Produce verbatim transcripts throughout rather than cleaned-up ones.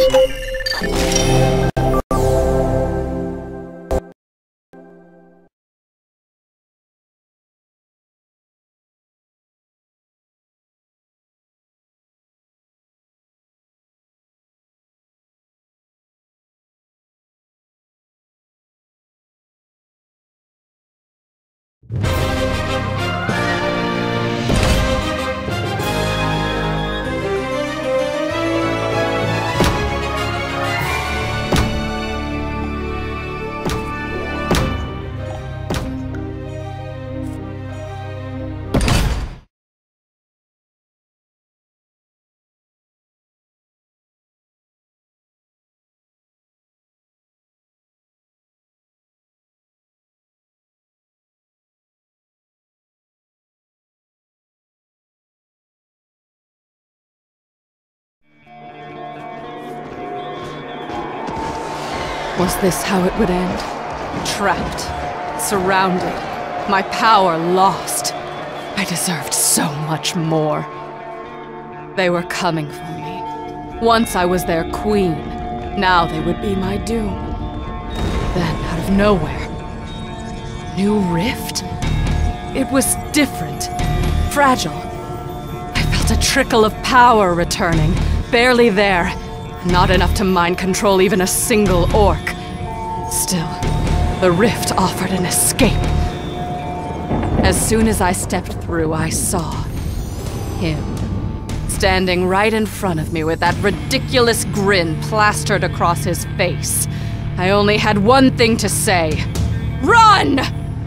Was this how it would end? Trapped, surrounded, my power lost. I deserved so much more. They were coming for me. Once I was their queen, now they would be my doom. Then, out of nowhere, new rift? It was different, fragile. I felt a trickle of power returning, barely there. Not enough to mind control even a single orc. Still, the rift offered an escape. As soon as I stepped through, I saw him, standing right in front of me with that ridiculous grin plastered across his face. I only had one thing to say. Run!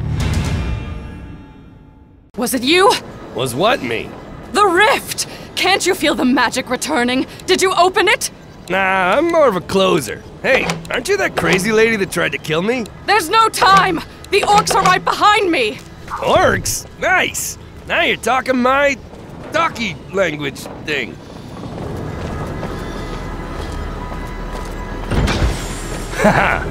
Was it you? Was what me? The rift! Can't you feel the magic returning? Did you open it? Nah, I'm more of a closer. Hey, aren't you that crazy lady that tried to kill me? There's no time! The orcs are right behind me! Orcs? Nice! Now you're talking my... talkie language thing. Haha!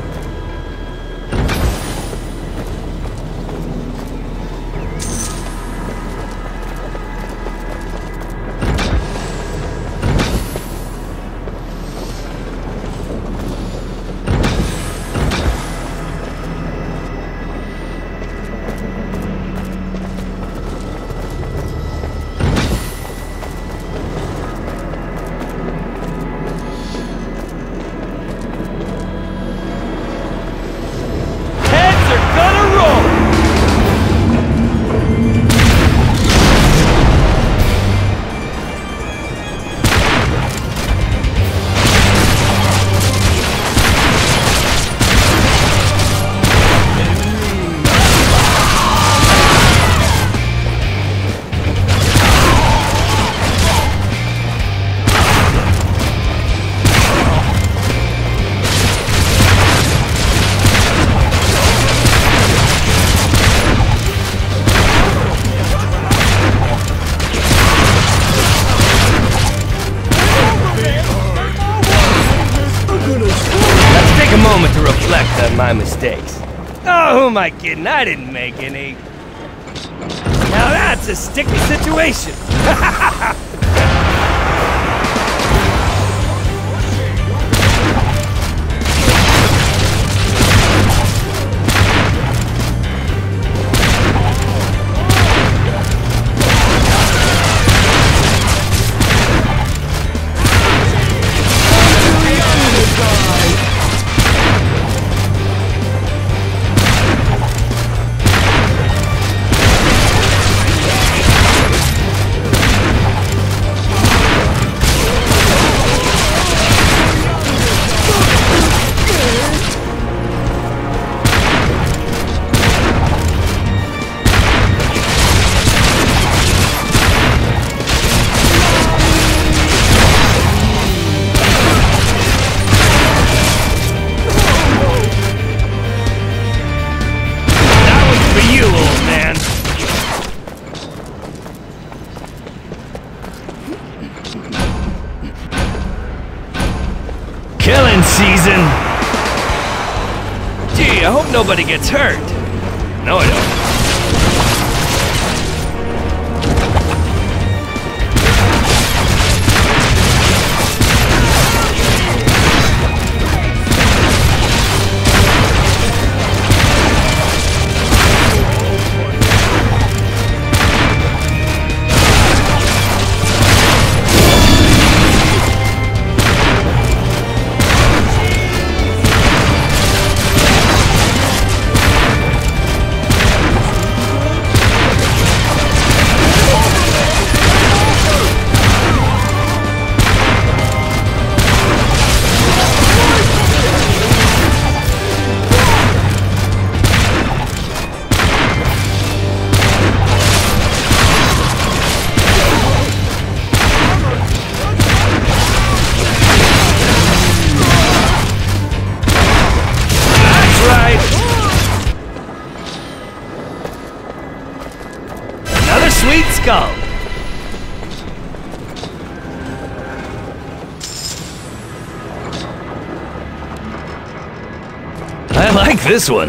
My mistakes. Oh, who am I kidding? I didn't make any. Now that's a sticky situation. Season. Gee, I hope nobody gets hurt. No, I don't. go! I like this one.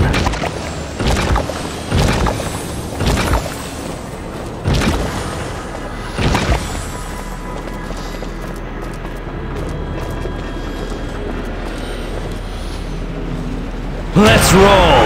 Let's roll!